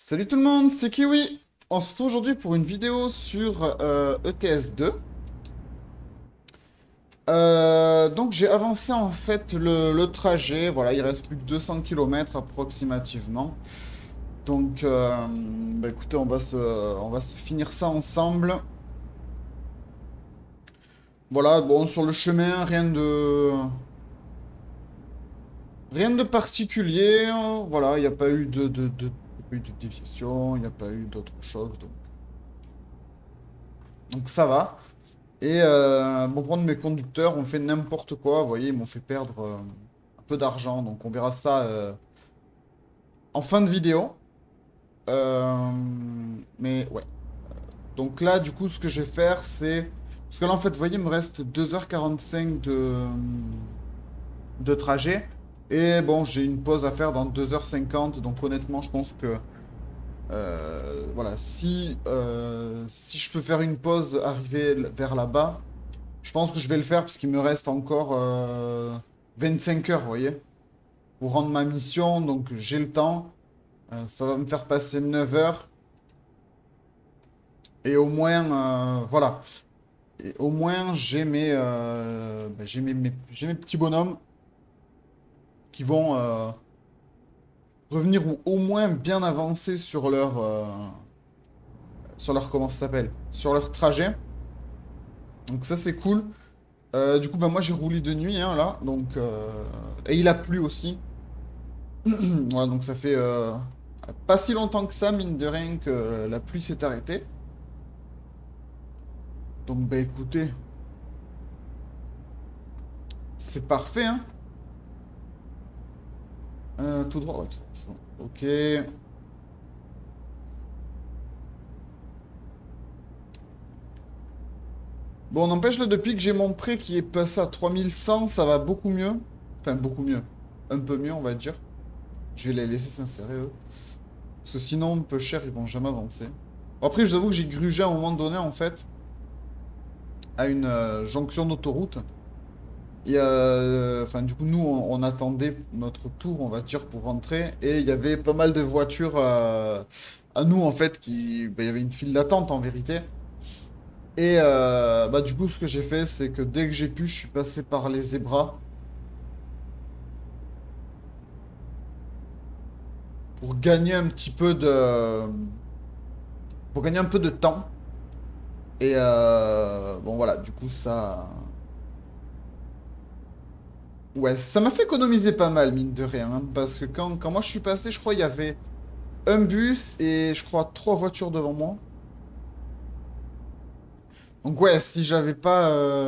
Salut tout le monde, c'est Kiwi. On se retrouve aujourd'hui pour une vidéo sur ETS2. Donc j'ai avancé en fait le trajet, voilà, il reste plus que 200 km approximativement. Donc bah écoutez, on va se finir ça ensemble. Voilà, bon, sur le chemin, rien de particulier, hein. Voilà, il n'y a pas eu y a pas eu de déviation, il n'y a pas eu d'autre chose, donc ça va. Et bon, prendre mes conducteurs, on fait n'importe quoi. Vous voyez, ils m'ont fait perdre un peu d'argent. Donc on verra ça en fin de vidéo. Euh, mais ouais. Donc là, du coup, ce que je vais faire, c'est... Parce que là, en fait, vous voyez, il me reste 2h45 de trajet. Et bon, j'ai une pause à faire dans 2h50. Donc honnêtement, je pense que... voilà, si je peux faire une pause, arriver vers là-bas... Je pense que je vais le faire parce qu'il me reste encore 25 heures, vous voyez, pour rendre ma mission. Donc j'ai le temps. Ça va me faire passer 9 heures. Et au moins, voilà. Et au moins, j'ai mes petits bonhommes qui vont revenir ou au moins bien avancer sur leur, comment ça s'appelle? Sur leur trajet. Donc ça, c'est cool. Du coup, bah, moi, j'ai roulé de nuit, hein, là. Donc, et il a plu aussi. Voilà, donc ça fait pas si longtemps que ça, mine de rien, que la pluie s'est arrêtée. Donc, bah écoutez, c'est parfait, hein. Tout droit, ouais, tout droit, c'est bon. Ok. Bon, n'empêche, là, depuis que j'ai mon prêt qui est passé à 3100, ça va beaucoup mieux. Enfin, beaucoup mieux. Un peu mieux, on va dire. Je vais les laisser s'insérer, eux. Parce que sinon, un peu cher, ils vont jamais avancer. Bon, après, je vous avoue que j'ai grugé à un moment donné, en fait, à une jonction d'autoroute. Et enfin, du coup, nous, on attendait notre tour, on va dire, pour rentrer. Et il y avait pas mal de voitures à nous, en fait, bah, il y avait une file d'attente, en vérité. Et bah, du coup, ce que j'ai fait, c'est que dès que j'ai pu, je suis passé par les zébras pour gagner un petit peu de... pour gagner un peu de temps. Et bon, voilà, du coup, ça... Ouais, ça m'a fait économiser pas mal, mine de rien. Hein, parce que quand moi je suis passé, je crois il y avait un bus et je crois trois voitures devant moi. Donc ouais, si j'avais pas...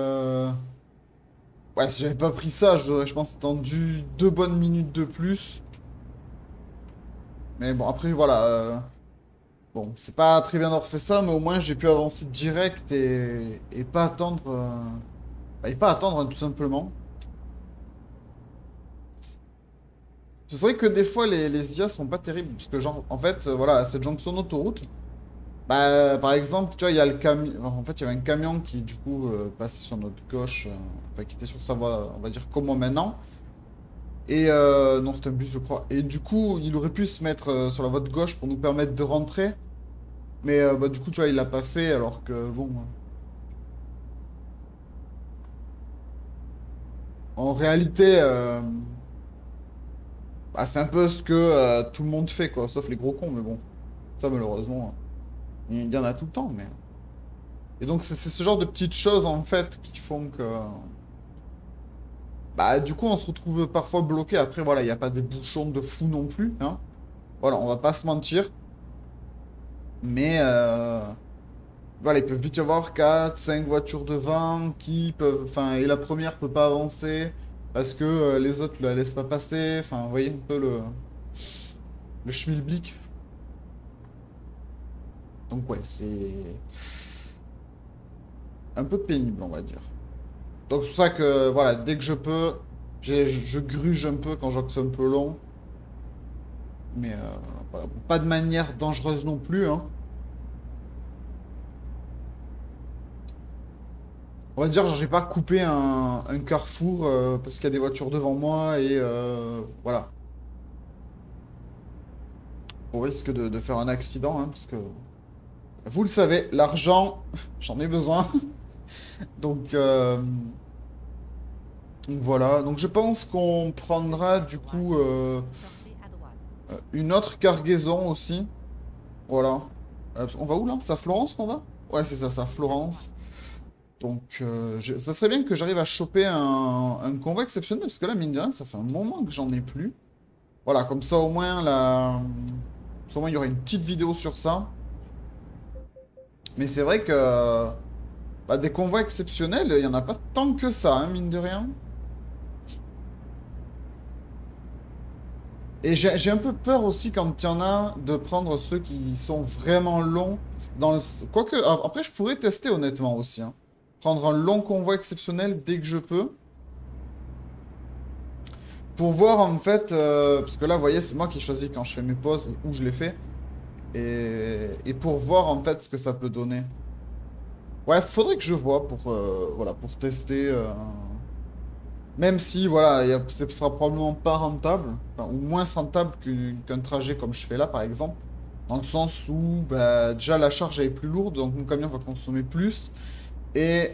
Ouais, si j'avais pas pris ça, j'aurais, je pense, attendu 2 bonnes minutes de plus. Mais bon, après, voilà. Bon, c'est pas très bien d'avoir fait ça, mais au moins j'ai pu avancer direct et pas attendre... bah, et pas attendre, hein, tout simplement. C'est vrai que des fois, les IA sont pas terribles. Parce que, genre, en fait, voilà, cette jonction d'autoroute... Bah, par exemple, tu vois, il y a le camion. En fait, il y avait un camion qui, du coup, passait sur notre gauche. Enfin, qui était sur sa voie, on va dire, comme moi maintenant. Et non, c'était un bus, je crois. Et du coup, il aurait pu se mettre sur la voie de gauche pour nous permettre de rentrer. Mais bah, du coup, tu vois, il l'a pas fait. Alors que, bon. En réalité, bah, c'est un peu ce que tout le monde fait, quoi. Sauf les gros cons. Mais bon, ça, malheureusement, il y en a tout le temps. Mais... Et donc, c'est ce genre de petites choses, en fait, qui font que. Bah, du coup, on se retrouve parfois bloqué. Après, voilà, il n'y a pas des bouchons de fou non plus, hein. Voilà, on va pas se mentir. Mais, voilà, il peut vite y avoir 4 5 voitures devant qui peuvent... Enfin, et la première peut pas avancer parce que les autres la laissent pas passer. Enfin, vous voyez un peu le schmilblick. Donc, ouais, c'est un peu pénible, on va dire. Donc, c'est pour ça que, voilà, dès que je peux, je gruge un peu quand je vois que c'est un peu long. Mais, voilà, bon, pas de manière dangereuse non plus, hein. On va dire, genre, j'ai pas coupé un carrefour parce qu'il y a des voitures devant moi et voilà. au risque de faire un accident, hein, parce que vous le savez, l'argent, j'en ai besoin. Donc, donc voilà. Donc je pense qu'on prendra du coup une autre cargaison aussi. Voilà. On va où là? C'est à Florence qu'on va? Ouais, c'est à Florence. Donc ça serait bien que j'arrive à choper un convoi exceptionnel, parce que là, mine de rien, ça fait un moment que j'en ai plus. Voilà, comme ça au moins, au moins il y aura une petite vidéo sur ça. Mais c'est vrai que bah, des convois exceptionnels, il n'y en a pas tant que ça, hein, mine de rien. Et j'ai un peu peur aussi quand il y en a de prendre ceux qui sont vraiment longs. Quoique, après je pourrais tester honnêtement aussi, hein. Prendre un long convoi exceptionnel dès que je peux. Pour voir en fait, parce que là vous voyez c'est moi qui choisis quand je fais mes pauses et où je les fais. Et pour voir en fait ce que ça peut donner. Ouais, faudrait que je vois pour, voilà, pour tester. Même si, voilà, ce sera probablement pas rentable, enfin, ou moins rentable qu'un trajet comme je fais là, par exemple. Dans le sens où, bah, déjà, la charge elle est plus lourde, donc mon camion va consommer plus. Et,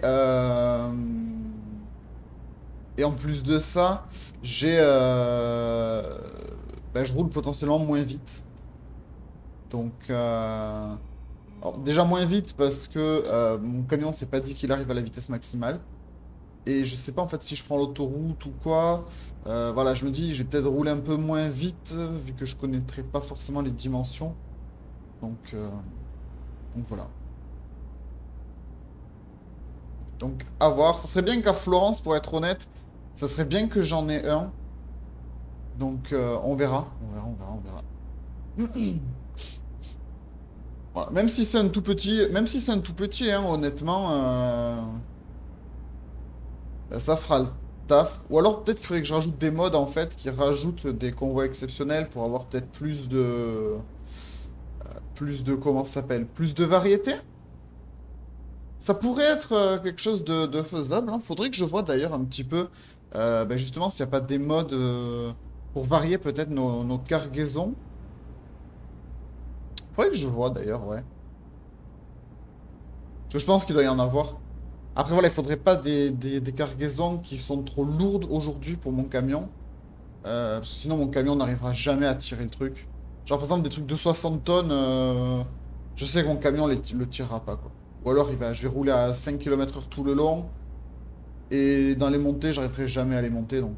et en plus de ça, bah, je roule potentiellement moins vite. Donc, alors, déjà moins vite parce que mon camion s'est pas dit qu'il arrive à la vitesse maximale. Et je sais pas en fait si je prends l'autoroute ou quoi. Voilà, je me dis, je vais peut-être rouler un peu moins vite, vu que je connaîtrai pas forcément les dimensions. Donc, euh, donc voilà. Donc à voir. Ça serait bien qu'à Florence, pour être honnête, ça serait bien que j'en ai un. Donc on verra. On verra, on verra, on verra. Voilà. Même si c'est un tout petit, même si c'est un tout petit, hein, honnêtement, bah, ça fera le taf. Ou alors peut-être qu'il faudrait que je rajoute des modes en fait qui rajoutent des convois exceptionnels pour avoir peut-être plus de comment ça s'appelle? Plus de variété? Ça pourrait être quelque chose de faisable, hein. Faudrait que je vois d'ailleurs un petit peu, ben justement, s'il n'y a pas des modes pour varier peut-être nos cargaisons. Faudrait que je vois d'ailleurs, ouais. Parce que je pense qu'il doit y en avoir. Après, voilà, il faudrait pas des cargaisons qui sont trop lourdes aujourd'hui pour mon camion. Parce que sinon, mon camion n'arrivera jamais à tirer le truc. Genre, par exemple, des trucs de 60 tonnes, je sais que mon camion le tirera pas, quoi. Ou alors, je vais rouler à 5 km/h tout le long. Et dans les montées, j'arriverai jamais à les monter, donc...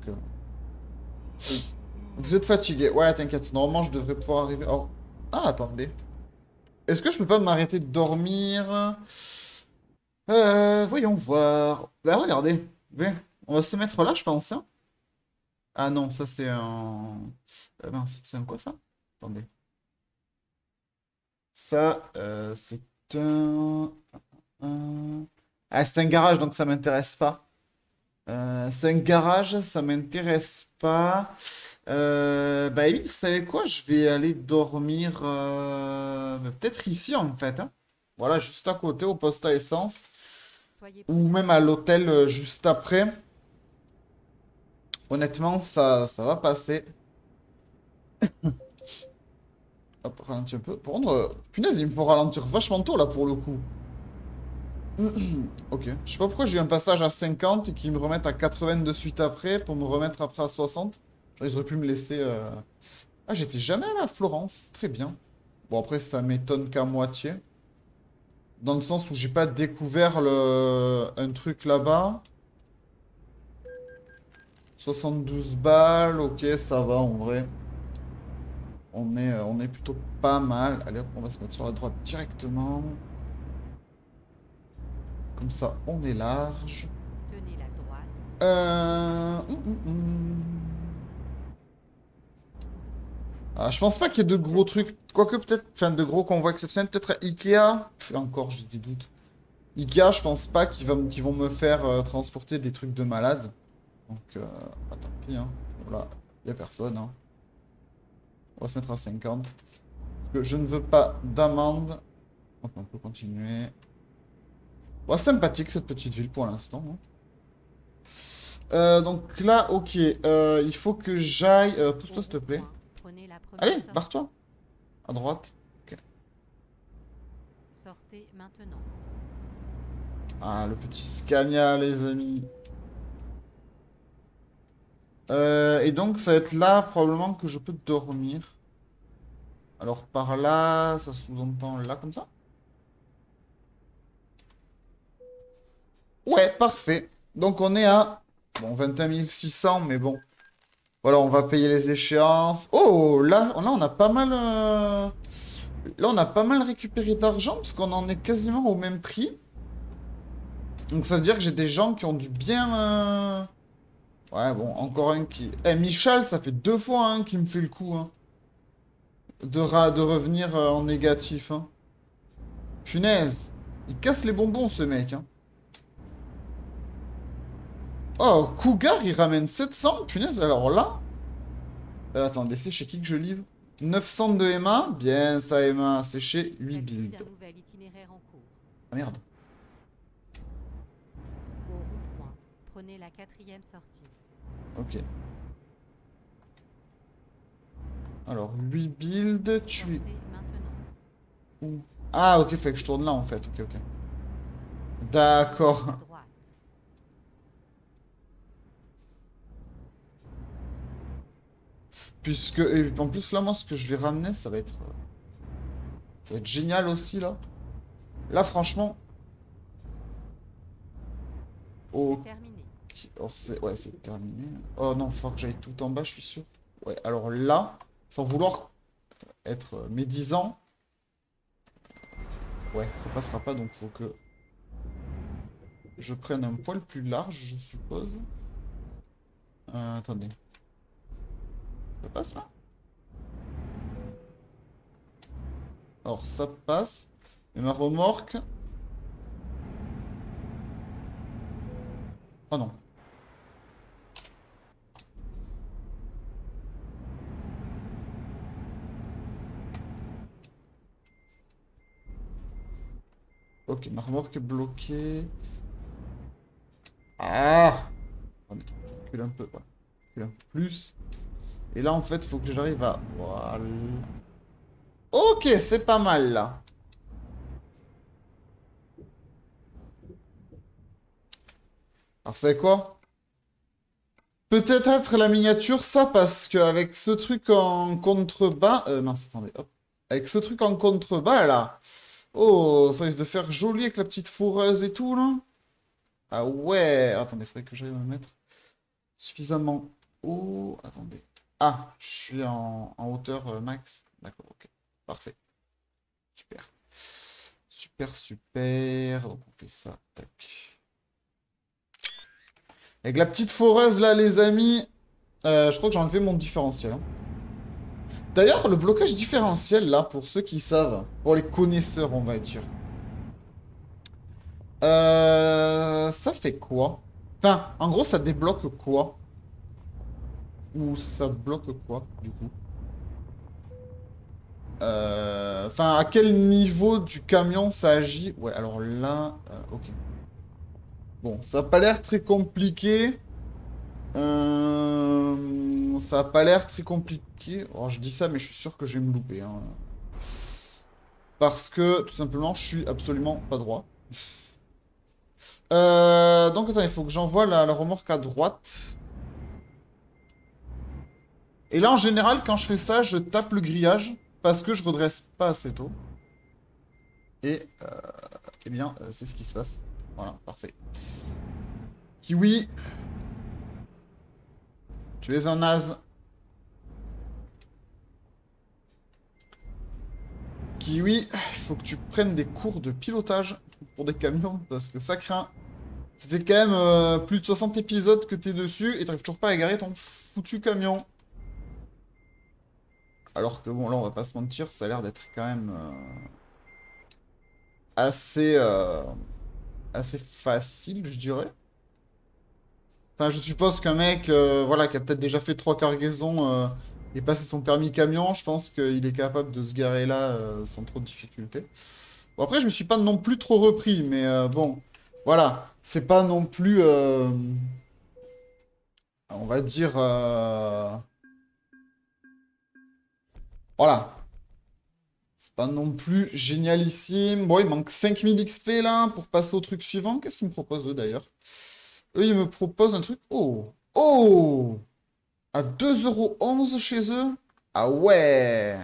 Vous êtes fatigué. Ouais, t'inquiète. Normalement, je devrais pouvoir arriver... Oh. Ah, attendez. Est-ce que je peux pas m'arrêter de dormir? Voyons voir. Bah, regardez. Viens. On va se mettre là, je pense, hein. Ah non, ça, c'est un... mince, c'est un quoi, ça? Attendez. Ça, c'est un... Ah, c'est un garage, donc ça m'intéresse pas. C'est un garage, ça m'intéresse pas. Bah, Elite, vous savez quoi? Je vais aller dormir bah, peut-être ici en fait, hein. Voilà, juste à côté au poste à essence. Ou même à l'hôtel juste après. Honnêtement, ça va passer. Hop, ralentir un peu. Par contre, punaise, il me faut ralentir vachement tôt là pour le coup. Ok. Je sais pas pourquoi j'ai eu un passage à 50 et qu'ils me remettent à 80 de suite après pour me remettre après à 60. Genre, ils auraient pu me laisser. Ah, j'étais jamais allé à Florence. Très bien. Bon, après, ça m'étonne qu'à moitié. Dans le sens où j'ai pas découvert un truc là-bas. 72 balles, ok, ça va en vrai. On est plutôt pas mal. Allez hop, on va se mettre sur la droite directement. Comme ça, on est large. Tenez la droite. Ah, je pense pas qu'il y ait de gros trucs. Quoique peut-être, enfin de gros convois exceptionnels. Peut-être à Ikea. Encore, j'ai des doutes. Ikea, je pense pas qu'ils vont me faire transporter des trucs de malade. Donc, bah, tant pis, hein. Voilà, il a personne, hein. On va se mettre à 50. Parce que je ne veux pas d'amende. Donc, on peut continuer. Bon, sympathique cette petite ville pour l'instant, hein. Donc là, ok. Il faut que j'aille. Pousse-toi, s'il te plaît. Prenez la première Allez, sortie. barre-toi. À droite. Ok. Sortez maintenant. Ah, le petit Scania, les amis. Et donc, ça va être là, probablement, que je peux dormir. Alors, par là, ça sous-entend là, comme ça? Ouais, parfait. Donc, on est à... Bon, 21 600, mais bon. Voilà, on va payer les échéances. Oh, là on a pas mal... Là, on a pas mal récupéré d'argent, parce qu'on en est quasiment au même prix. Donc, ça veut dire que j'ai des gens qui ont du bien... Ouais, bon, encore un qui... Eh, Michal, ça fait 2 fois hein, qui me fait le coup, hein. De revenir en négatif, hein. Punaise. Il casse les bonbons, ce mec, hein. Oh, Cougar, il ramène 700. Punaise, alors là... attendez, c'est chez qui que je livre? 900 de Emma. Bien, ça, Emma. C'est chez 8 Calcul build. d'un nouvel itinéraire en cours. Ah, merde. Au rond-point, prenez la 4e sortie. Ok. Alors, 8 build, tu... Sortez maintenant. Où? Ah, ok, fait que je tourne là, en fait. Ok, ok. Virez D'accord. à droite. Puisque... Et en plus, là, moi, ce que je vais ramener, ça va être... Ça va être génial aussi, là. Là, franchement... C'est Ok. terminé. Alors, c'est... Ouais, c'est terminé. Oh non, faut que j'aille tout en bas, je suis sûr. Ouais, alors là, sans vouloir être médisant... Ouais, ça passera pas, donc faut que je prenne un poil plus large, je suppose. Attendez. Ça passe, là? Alors, ça passe. Et ma remorque... Oh non. Ok, ma remorque est bloquée. Ah! Attendez, je recule un peu, voilà. Je recule un peu plus. Et là, en fait, il faut que j'arrive à... Voilà. Ok, c'est pas mal, là. Alors, vous savez quoi? Peut-être être la miniature, ça, parce qu'avec ce truc en contrebas... mince, attendez, hop. Avec ce truc en contrebas, là... Oh, ça risque de faire joli avec la petite fourreuse et tout, là. Ah ouais. Attendez, il faudrait que j'aille me mettre suffisamment haut. Attendez. Ah, je suis en hauteur max. D'accord, ok. Parfait. Super. Super, super. Donc on fait ça. Tac. Avec la petite foreuse là, les amis. Je crois que j'ai enlevé mon différentiel, hein. D'ailleurs, le blocage différentiel là, pour ceux qui savent, pour les connaisseurs, on va dire. Ça fait quoi? Enfin, en gros, ça débloque quoi? Ou ça bloque quoi, du coup? Enfin, à quel niveau du camion ça agit? Ouais, alors là... ok. Bon, ça a pas l'air très compliqué. Ça a pas l'air très compliqué. Alors, je dis ça, mais je suis sûr que je vais me louper, hein. Parce que, tout simplement, je suis absolument pas droit. Donc, attends, il faut que j'envoie la remorque à droite. Et là, en général, quand je fais ça, je tape le grillage. Parce que je redresse pas assez tôt. Et, eh bien, c'est ce qui se passe. Voilà, parfait. Kiwi, tu es un naze. Kiwi, il faut que tu prennes des cours de pilotage pour des camions, parce que ça craint. Ça fait quand même plus de 60 épisodes que t'es dessus et t'arrives toujours pas à garer ton foutu camion. Alors que bon, là, on va pas se mentir, ça a l'air d'être quand même assez, assez facile, je dirais. Enfin, je suppose qu'un mec, voilà, qui a peut-être déjà fait 3 cargaisons et passé son permis camion, je pense qu'il est capable de se garer là sans trop de difficultés. Bon, après, je me suis pas non plus trop repris, mais bon, voilà, c'est pas non plus, on va dire, voilà. C'est pas non plus génialissime. Bon, il manque 5000 XP là pour passer au truc suivant. Qu'est-ce qu'ils me proposent eux d'ailleurs? Eux, ils me proposent un truc. Oh! Oh! À 2,11 € chez eux? Ah ouais!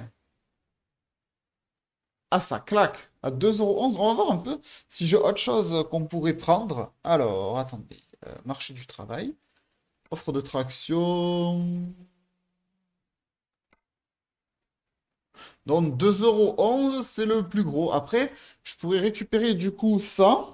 Ah, ça claque! À 2,11 €. On va voir un peu si j'ai autre chose qu'on pourrait prendre. Alors, attendez. Marché du travail. Offre de traction. Donc 2,11 €, c'est le plus gros. Après, je pourrais récupérer du coup ça.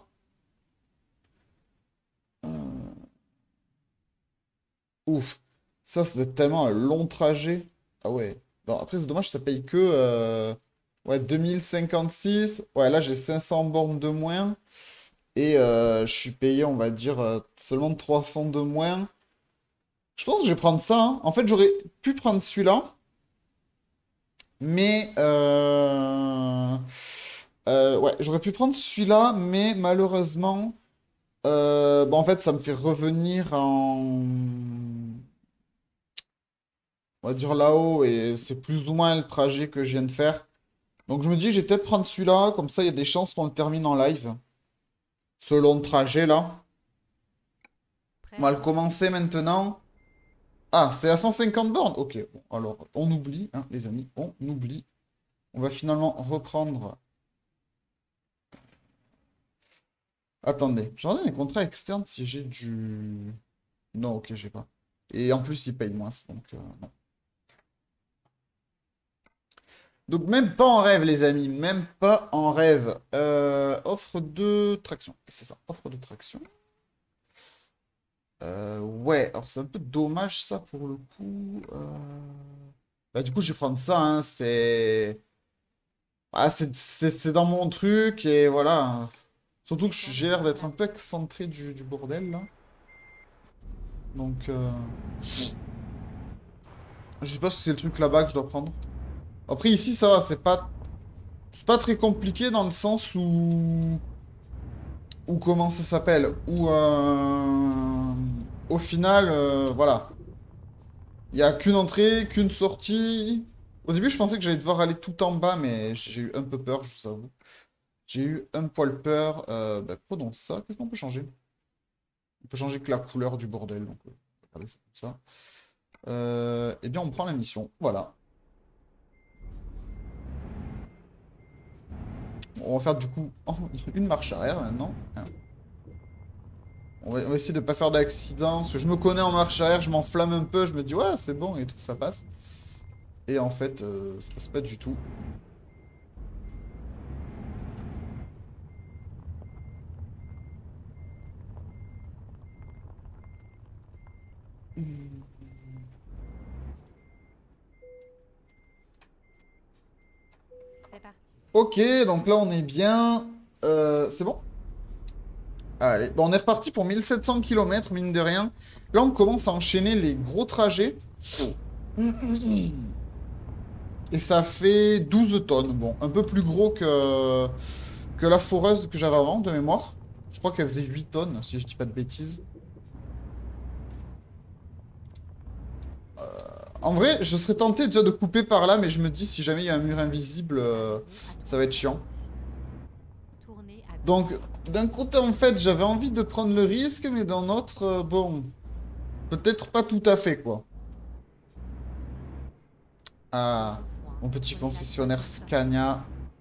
Ouf. Ça doit être tellement un long trajet. Ah ouais. Bon, après, c'est dommage, ça paye que ouais, 2056. Ouais, là, j'ai 500 bornes de moins. Et je suis payé, on va dire, seulement 300 de moins. Je pense que je vais prendre ça, hein. En fait, j'aurais pu prendre celui-là. Mais ouais, j'aurais pu prendre celui-là, mais malheureusement, bon, en fait, ça me fait revenir en, on va dire là-haut, et c'est plus ou moins le trajet que je viens de faire. Donc je me dis, je vais peut-être prendre celui-là, comme ça, il y a des chances qu'on le termine en live. Ce long trajet là. Prêt On à va le partir. commencer maintenant. Ah, c'est à 150 bornes? Ok, bon, alors on oublie, hein, les amis, on oublie. On va finalement reprendre. Attendez, j'en ai un contrat externe si j'ai du. Non, ok, j'ai pas. Et en plus, il paye moins, donc non. Donc même pas en rêve, les amis, même pas en rêve. Offre de traction. C'est ça, offre de traction. Ouais, alors c'est un peu dommage ça pour le coup. Bah, du coup, je vais prendre ça, hein, c'est. Ah, c'est dans mon truc et voilà. Surtout que Effort de j'ai l'air d'être un peu ravitaillement. excentré du bordel là. Donc, je suppose que c'est le truc là-bas que je dois prendre. Après, ici, ça va, c'est pas très compliqué dans le sens où comment ça s'appelle, où au final, voilà, il n'y a qu'une entrée, qu'une sortie. Au début, je pensais que j'allais devoir aller tout en bas, mais j'ai eu un peu peur, je vous avoue. J'ai eu un poil peur. Bah, prenons ça. Qu'est-ce qu'on peut changer? On peut changer que la couleur du bordel. Donc, regardez, c'est comme ça. Eh bien, on prend la mission. Voilà. On va faire du coup une marche arrière maintenant, hein. On va essayer de pas faire d'accident. Parce que je me connais en marche arrière, je m'enflamme un peu. Je me dis, ouais, c'est bon et tout, ça passe. Et en fait, ça passe pas du tout. C'est parti. Ok, donc là on est bien. C'est bon? Allez, bon, on est reparti pour 1700 km, mine de rien. Là on commence à enchaîner les gros trajets. Et ça fait 12 tonnes. Bon, un peu plus gros que la foreuse que j'avais avant, de mémoire. Je crois qu'elle faisait 8 tonnes, si je dis pas de bêtises. En vrai, je serais tenté déjà de couper par là, mais je me dis, si jamais il y a un mur invisible, Arrivé à ça va être 300 chiant. mètres. Tournez à Donc, gauche. d'un côté, en fait, j'avais envie de prendre le risque, mais d'un autre, bon, peut-être pas tout à fait, quoi. Ah, Au point. mon petit Prenez la concessionnaire deuxième sortie. Scania.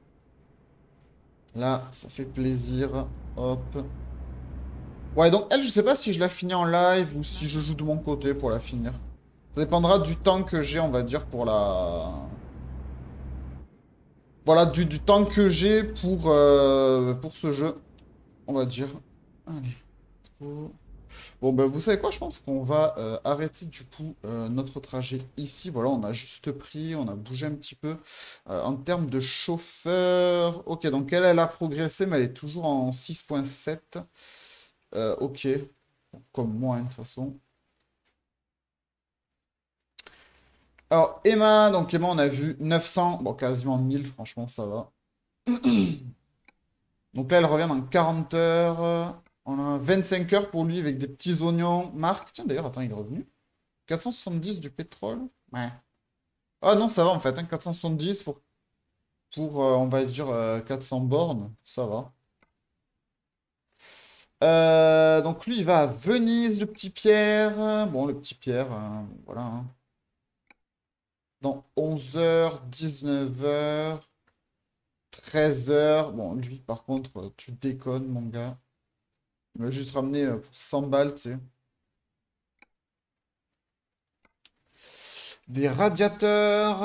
Là, ça fait plaisir. Hop. Ouais, donc elle, je sais pas si je la finis en live ou si je joue de mon côté pour la finir. Ça dépendra du temps que j'ai, on va dire, pour la. Voilà, du temps que j'ai pour ce jeu, on va dire. Allez. Let's go. Bon, ben, vous savez quoi? Je pense qu'on va arrêter du coup notre trajet ici. Voilà, on a juste pris, on a bougé un petit peu. En termes de chauffeur, ok, donc elle a progressé, mais elle est toujours en 6,7. Ok, comme moi, hein, de toute façon. Alors, Emma, donc Emma, on a vu 900, bon, quasiment 1000, franchement, ça va. Donc là, elle revient dans 40 heures. On a 25 heures pour lui avec des petits oignons. Marc, tiens, d'ailleurs, attends, il est revenu. 470 du pétrole? Ouais. Ah non, ça va en fait, hein, 470 pour... pour, on va dire, 400 bornes. Ça va. Donc lui, il va à Venise, le petit Pierre. Bon, le petit Pierre, voilà, hein. Dans 11h, 19h, 13h. Bon, lui, par contre, tu déconnes, mon gars. Il m'a juste ramené pour 100 balles, tu sais. Des radiateurs.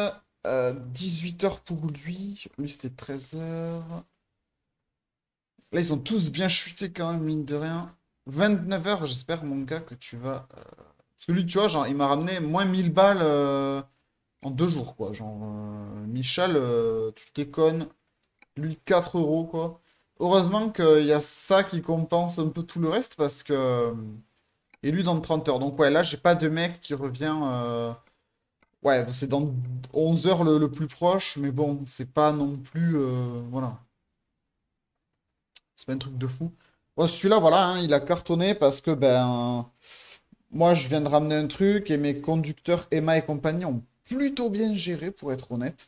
18h pour lui. Lui, c'était 13h. Là, ils ont tous bien chuté quand même, mine de rien. 29h, j'espère, mon gars, que tu vas. Parce que lui, tu vois, genre, il m'a ramené moins 1000 balles en 2 jours, quoi. Genre, Michel, tu déconnes. Lui, 4 euros, quoi. Heureusement qu'il y a ça qui compense un peu tout le reste, parce que. Et lui, dans 30 heures. Donc, ouais, là, j'ai pas de mec qui revient. Ouais, c'est dans 11 heures le plus proche, mais bon, c'est pas non plus. Voilà. C'est pas un truc de fou. Bon, celui-là, voilà, hein, il a cartonné parce que, ben. Moi, je viens de ramener un truc et mes conducteurs Emma et compagnie ont plutôt bien géré, pour être honnête.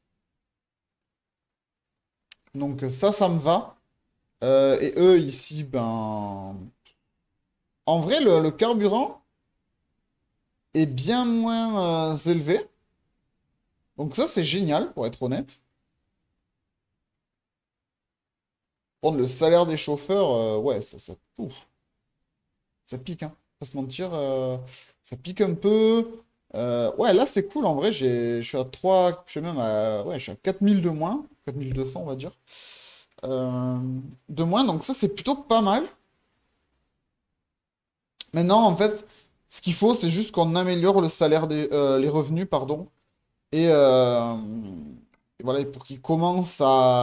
Donc, ça me va. Et eux, ici, ben. En vrai, le carburant est bien moins élevé. Donc, ça, c'est génial, pour être honnête. Bon, le salaire des chauffeurs, ouais, ouf, ça pique, hein. Pas se mentir, ça pique un peu. Ouais, là, c'est cool. En vrai, je suis à 3, je suis même à, ouais, je suis à 4000 de moins. 4200, on va dire. Euh, de moins, donc ça, c'est plutôt pas mal. Maintenant, en fait, ce qu'il faut, c'est juste qu'on améliore le salaire les revenus, pardon. Et voilà, et pour qu'ils commencent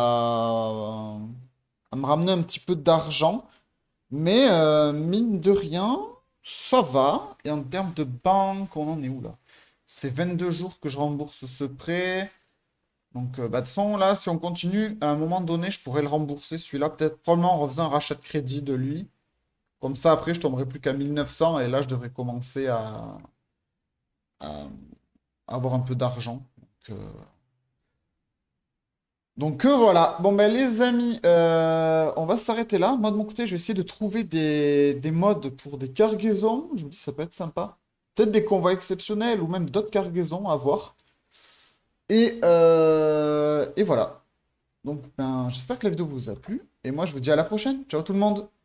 à me ramener un petit peu d'argent. Mais mine de rien, ça va. Et en termes de banque, on en est où là? Ça fait 22 jours que je rembourse ce prêt. Donc, bah, de toute façon, là, si on continue, à un moment donné, je pourrais le rembourser, celui-là, peut-être probablement en refaisant un rachat de crédit de lui. Comme ça, après, je tomberai plus qu'à 1900 et là, je devrais commencer à avoir un peu d'argent. Donc, voilà. Bon, ben, les amis, on va s'arrêter là. Moi, de mon côté, je vais essayer de trouver des modes pour des cargaisons. Je me dis, ça peut être sympa. Peut-être des convois exceptionnels ou même d'autres cargaisons à voir. Et voilà. Donc, ben, j'espère que la vidéo vous a plu. Et moi, je vous dis à la prochaine. Ciao tout le monde!